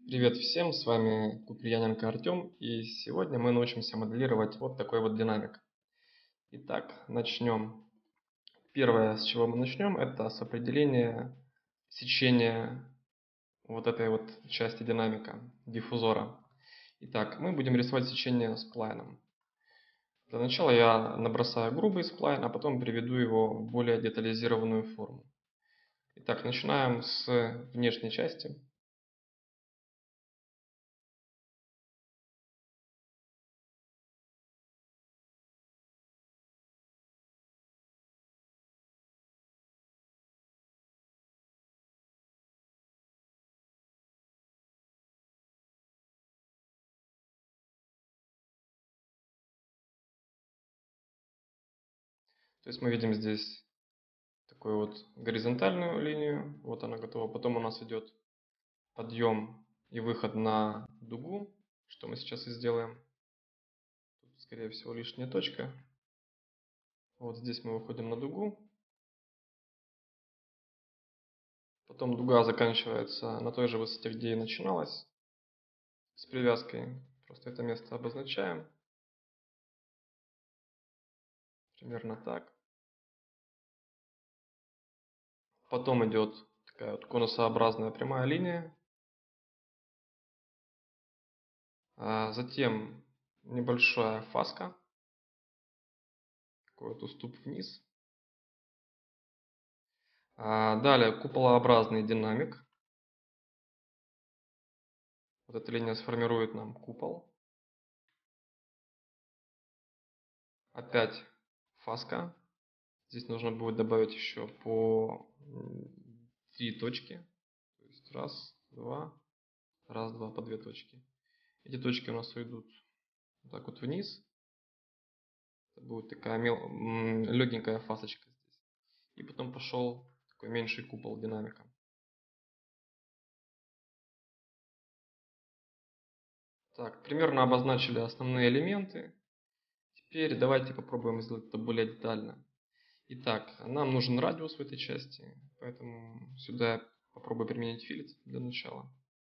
Привет всем, с вами Куприяненко Артем, и сегодня мы научимся моделировать вот такой вот динамик. Итак, начнем. Первое, с чего мы начнем, это с определения сечения вот этой вот части динамика, диффузора. Итак, мы будем рисовать сечение сплайном. Для начала я набросаю грубый сплайн, а потом приведу его в более детализированную форму. Итак, начинаем с внешней части. То есть мы видим здесь такую вот горизонтальную линию, вот она готова. Потом у нас идет подъем и выход на дугу, что мы сейчас и сделаем. Тут, скорее всего, лишняя точка. Вот здесь мы выходим на дугу. Потом дуга заканчивается на той же высоте, где и начиналась, с привязкой. Просто это место обозначаем. Примерно так. Потом идет такая вот конусообразная прямая линия. Затем небольшая фаска. Такой вот уступ вниз. Далее куполообразный динамик. Вот эта линия сформирует нам купол. Опять фаска. Здесь нужно будет добавить еще по 3 точки. То есть раз, два, по 2 точки. Эти точки у нас уйдут вот так вот вниз. Это будет такая легенькая фасочка здесь. И потом пошел такой меньший купол динамика. Так, примерно обозначили основные элементы. Теперь давайте попробуем сделать это более детально. Итак, нам нужен радиус в этой части, поэтому сюда я попробую применить филет для начала.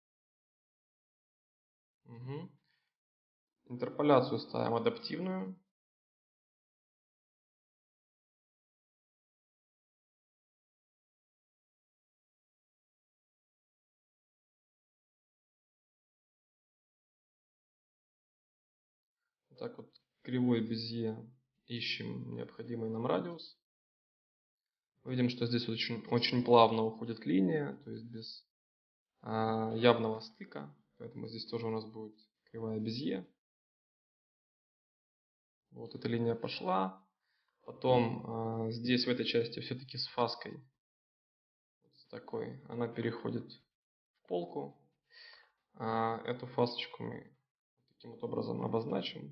Угу. Интерполяцию ставим адаптивную. Вот так вот кривой Безье ищем необходимый нам радиус. Видим, что здесь очень плавно уходит линия, то есть без явного стыка. Поэтому здесь тоже у нас будет кривая Безье. Вот эта линия пошла. Потом здесь в этой части все-таки с фаской. Вот с такой. Она переходит в полку. Эту фасочку мы таким вот образом обозначим.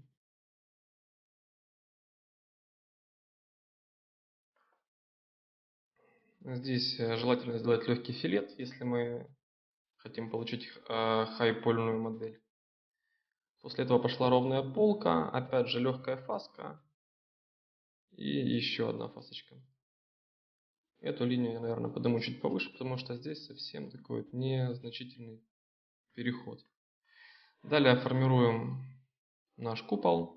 Здесь желательно сделать легкий филет, если мы хотим получить хайпольную модель. После этого пошла ровная полка, опять же легкая фаска и еще одна фасочка. Эту линию я, наверное, подниму чуть повыше, потому что здесь совсем такой вот незначительный переход. Далее формируем наш купол.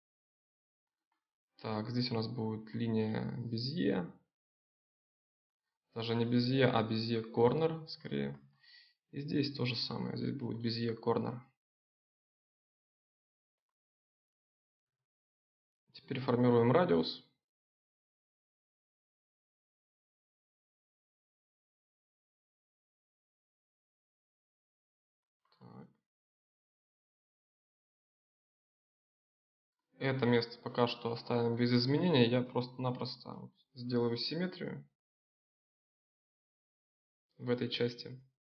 Так, здесь у нас будет линия Безье. Даже не Безье, а Безье Корнер скорее. И здесь то же самое. Здесь будет Безье Корнер. Теперь формируем радиус. Так. Это место пока что оставим без изменений. Я просто-напросто вот сделаю симметрию в этой части.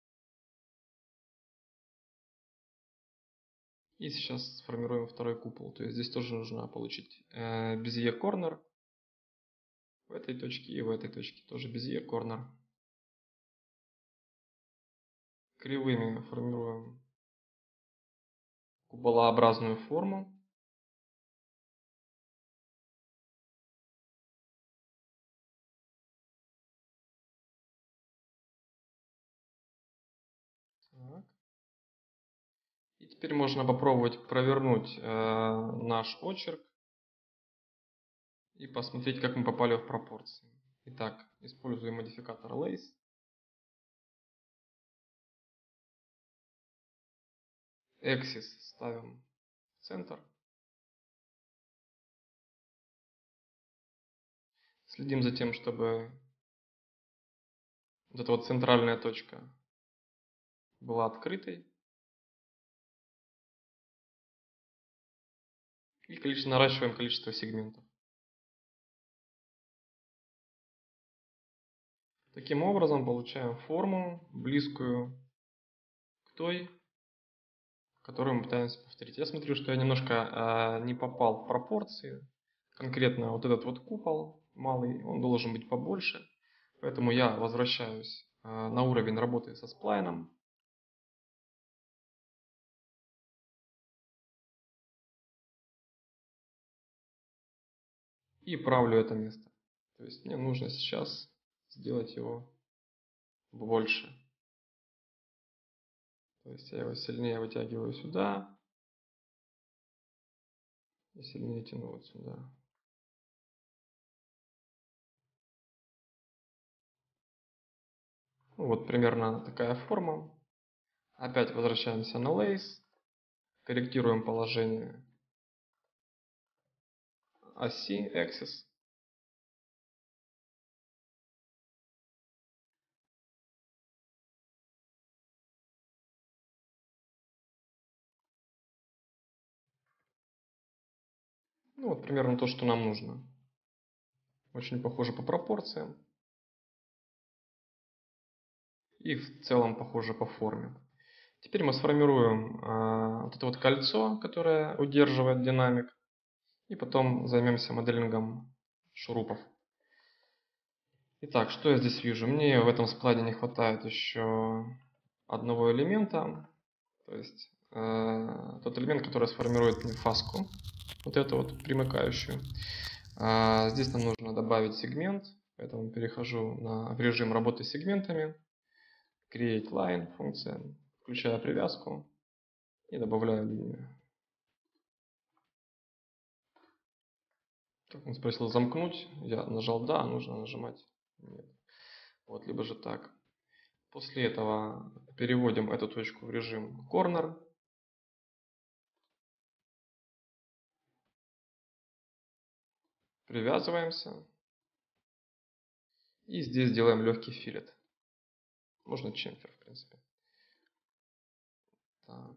И сейчас сформируем второй купол. То есть здесь тоже нужно получить Безье Корнер. В этой точке и в этой точке тоже Безье Корнер. Кривыми формируем куполообразную форму. Так. Теперь можно попробовать провернуть наш очерк и посмотреть, как мы попали в пропорции. Итак, используем модификатор lace. Axis ставим в центр. Следим за тем, чтобы вот эта вот центральная точка была открытой. И наращиваем количество сегментов. Таким образом получаем форму, близкую к той, которую мы пытаемся повторить. Я смотрю, что я немножко не попал в пропорции. Конкретно вот этот вот купол малый, он должен быть побольше. Поэтому я возвращаюсь на уровень работы со сплайном. И правлю это место. То есть мне нужно сейчас сделать его больше. То есть я его сильнее вытягиваю сюда. И сильнее тяну вот сюда. Ну, вот примерно такая форма. Опять возвращаемся на lace. Корректируем положение оси axis. Ну, вот примерно то, что нам нужно. Очень похоже по пропорциям. И в целом похоже по форме. Теперь мы сформируем вот это вот кольцо, которое удерживает динамик. И потом займемся моделингом шурупов. Итак, что я здесь вижу? Мне в этом складе не хватает еще одного элемента. То есть тот элемент, который сформирует мне фаску. Вот эту вот примыкающую. Здесь нам нужно добавить сегмент. Поэтому перехожу в режим работы с сегментами. Create line функция. Включаю привязку. И добавляю линию. Как он спросил замкнуть. Я нажал да, нужно нажимать нет. Вот, либо же так. После этого переводим эту точку в режим corner. Привязываемся. И здесь делаем легкий филет. Можно чемфер, в принципе. Так.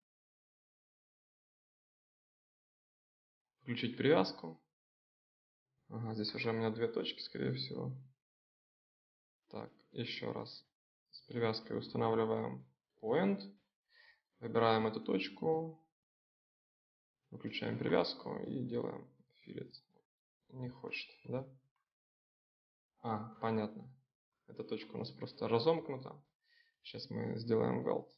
Включить привязку. Ага, здесь уже у меня две точки, скорее всего. Так, еще раз. С привязкой устанавливаем point. Выбираем эту точку. Выключаем привязку и делаем филет. Не хочет, да? Понятно. Эта точка у нас просто разомкнута. Сейчас мы сделаем weld.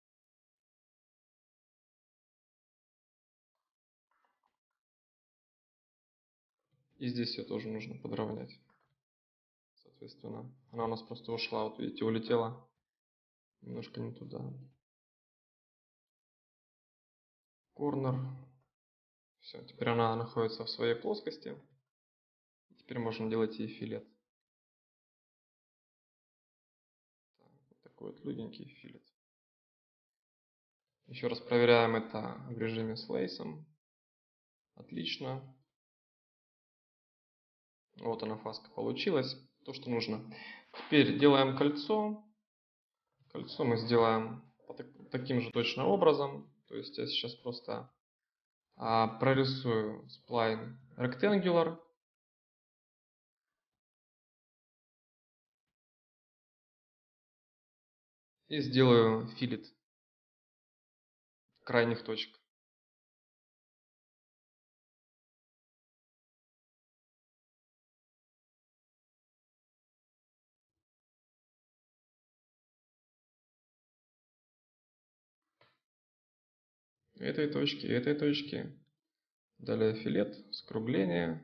И здесь ее тоже нужно подровнять. Соответственно, она у нас просто ушла. Вот видите, улетела немножко не туда. Корнер. Все, теперь она находится в своей плоскости. Теперь можно делать ей филет. Вот такой вот легенький филет. Еще раз проверяем это в режиме с лейсом. Отлично. Вот она, фаска получилась. То, что нужно. Теперь делаем кольцо. Кольцо мы сделаем таким же точно образом. То есть я сейчас просто прорисую spline rectangular. И сделаю филет крайних точек. Этой точки, этой точки. Далее филет, скругление.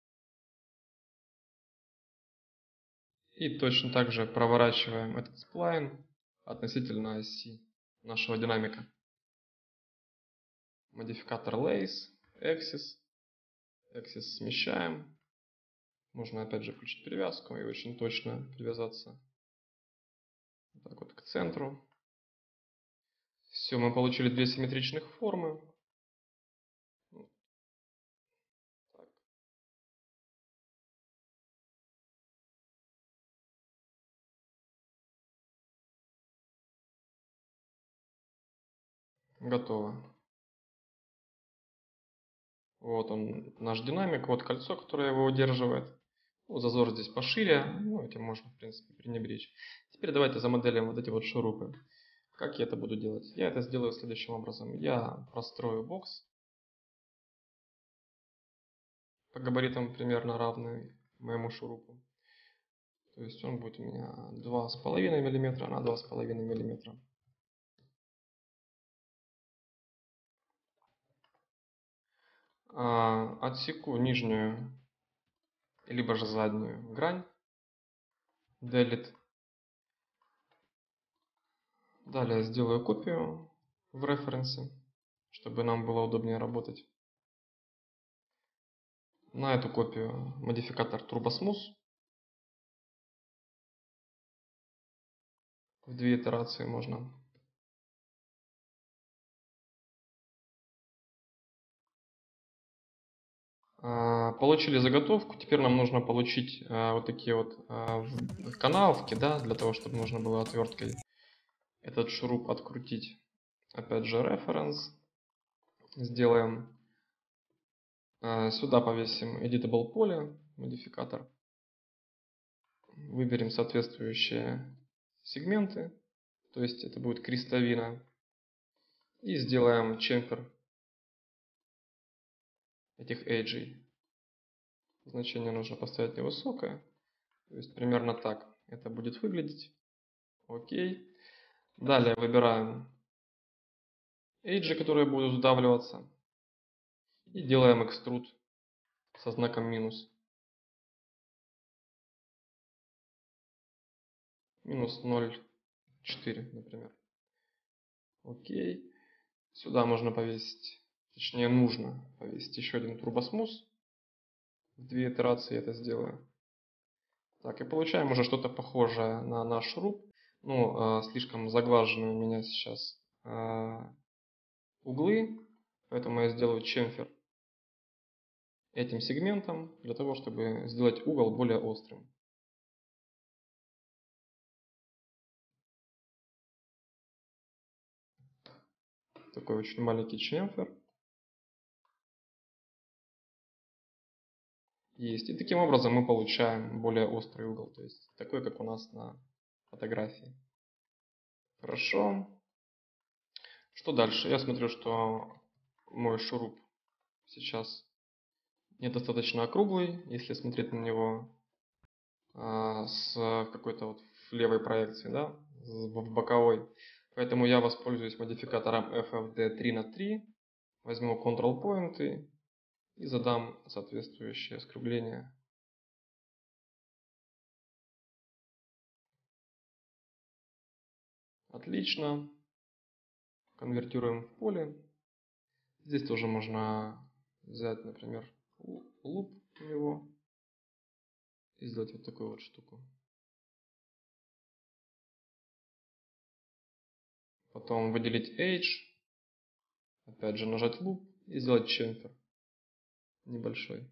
И точно так же проворачиваем этот сплайн относительно оси нашего динамика. модификатор Lace, Axis. Axis смещаем. Можно опять же включить привязку и очень точно привязаться вот так вот к центру. Все, мы получили две симметричных формы. Так. Готово. Вот он, наш динамик, вот кольцо, которое его удерживает. Ну, зазор здесь пошире, ну, этим можно, в принципе, пренебречь. Теперь давайте замоделим вот эти вот шурупы. Как я это буду делать? Я это сделаю следующим образом. Я прострою бокс по габаритам примерно равный моему шурупу. То есть он будет у меня 2,5 мм на 2,5 мм. Отсеку нижнюю либо же заднюю грань. Delete. Далее сделаю копию в референсе, чтобы нам было удобнее работать. На эту копию модификатор TurboSmooth. В 2 итерации можно. Получили заготовку. Теперь нам нужно получить вот такие вот канавки, да, для того, чтобы можно было отверткой этот шуруп открутить. Опять же референс. Сделаем. Сюда повесим editable поле, модификатор. Выберем соответствующие сегменты. То есть это будет крестовина. И сделаем чемпер этих эйджей. Значение нужно поставить невысокое. То есть примерно так это будет выглядеть. Окей. Далее выбираем эйджи, которые будут сдавливаться. И делаем экструд со знаком минус. Минус 0,4, например. Окей. Сюда можно повесить, точнее нужно повесить еще один TurboSmooth. В 2 итерации это сделаю. Так, и получаем уже что-то похожее на наш шуруп. Ну, слишком заглажены у меня сейчас углы, поэтому я сделаю чемфер этим сегментом, для того, чтобы сделать угол более острым. Такой очень маленький чемфер. Есть. И таким образом мы получаем более острый угол, то есть такой, как у нас на фотографии. Хорошо. Что дальше? Я смотрю, что мой шуруп сейчас недостаточно округлый, если смотреть на него с какой-то вот левой проекцией, да, в боковой. Поэтому я воспользуюсь модификатором FFD 3×3, возьму Control Point и задам соответствующее скругление. Отлично. Конвертируем в поле. Здесь тоже можно взять, например, луп у него и сделать вот такую вот штуку. Потом выделить Edge, опять же нажать луп и сделать чемфер небольшой.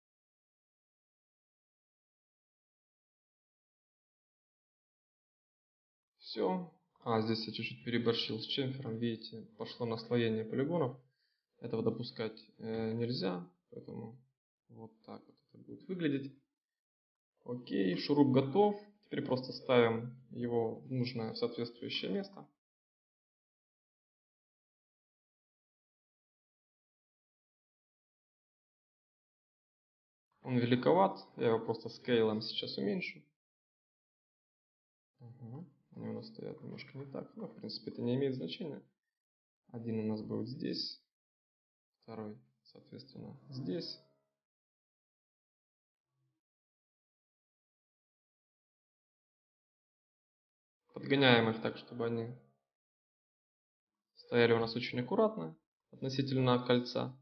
Все. Здесь я чуть-чуть переборщил с чемфером. Видите, пошло наслоение полигонов. Этого допускать нельзя, поэтому вот так вот это будет выглядеть. Окей, шуруп готов. Теперь просто ставим его в нужное соответствующее место. Он великоват, я его просто скейлом сейчас уменьшу. Они у нас стоят немножко не так, но в принципе это не имеет значения. Один у нас будет здесь, второй, соответственно, здесь. Подгоняем их так, чтобы они стояли у нас очень аккуратно. относительно кольца.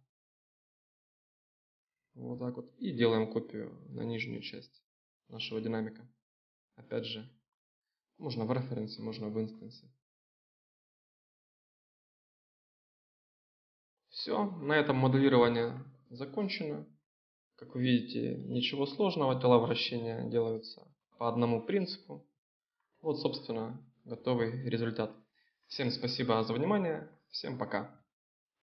Вот так вот. И делаем копию на нижнюю часть нашего динамика. Опять же, можно в референсе, можно в инстансе. Все, на этом моделирование закончено. Как вы видите, ничего сложного, тела вращения делаются по одному принципу. Вот, собственно, готовый результат. Всем спасибо за внимание, всем пока.